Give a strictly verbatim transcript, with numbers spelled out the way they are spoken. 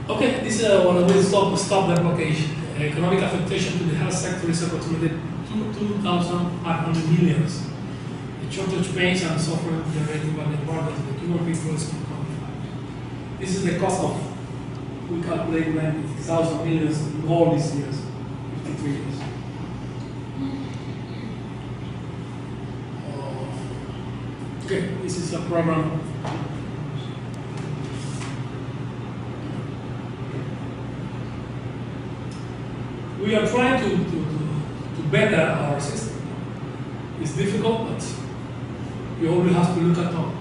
Okay, this is uh, one of the ways to stop that blockage. Uh, economic affectation to the health sector is approximately two thousand five hundred millions. The shortage pains and suffering generated by the environment of the Cuban people is unquantified. This is the cost of, we calculate ninety thousand millions in all these years, fifty-three years. Uh, okay, this is a program. We are trying to, to, to, to better our system. It's difficult, but we only have to look at